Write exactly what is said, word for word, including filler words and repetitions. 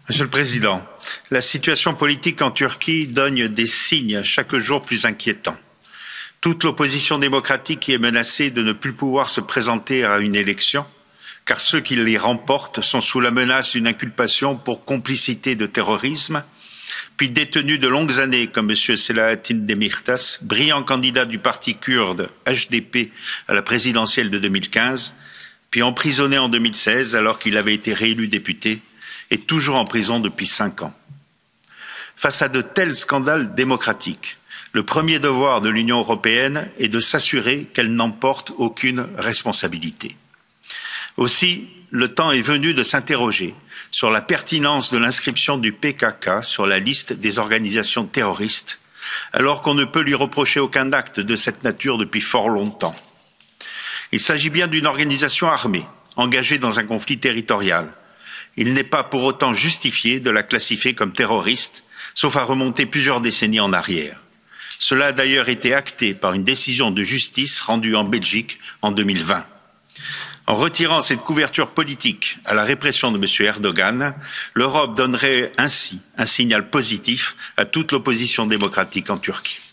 Monsieur le Président, la situation politique en Turquie donne des signes chaque jour plus inquiétants. Toute l'opposition démocratique y est menacée de ne plus pouvoir se présenter à une élection, car ceux qui les remportent sont sous la menace d'une inculpation pour complicité de terrorisme, puis détenus de longues années comme M. Selahattin Demirtas, brillant candidat du parti kurde H D P à la présidentielle de deux mille quinze, puis emprisonné en deux mille seize alors qu'il avait été réélu député, et toujours en prison depuis cinq ans. Face à de tels scandales démocratiques, le premier devoir de l'Union européenne est de s'assurer qu'elle n'emporte aucune responsabilité. Aussi, le temps est venu de s'interroger sur la pertinence de l'inscription du P K K sur la liste des organisations terroristes, alors qu'on ne peut lui reprocher aucun acte de cette nature depuis fort longtemps. Il s'agit bien d'une organisation armée, engagée dans un conflit territorial. Il n'est pas pour autant justifié de la classifier comme terroriste, sauf à remonter plusieurs décennies en arrière. Cela a d'ailleurs été acté par une décision de justice rendue en Belgique en deux mille vingt. En retirant cette couverture politique à la répression de M. Erdogan, l'Europe donnerait ainsi un signal positif à toute l'opposition démocratique en Turquie.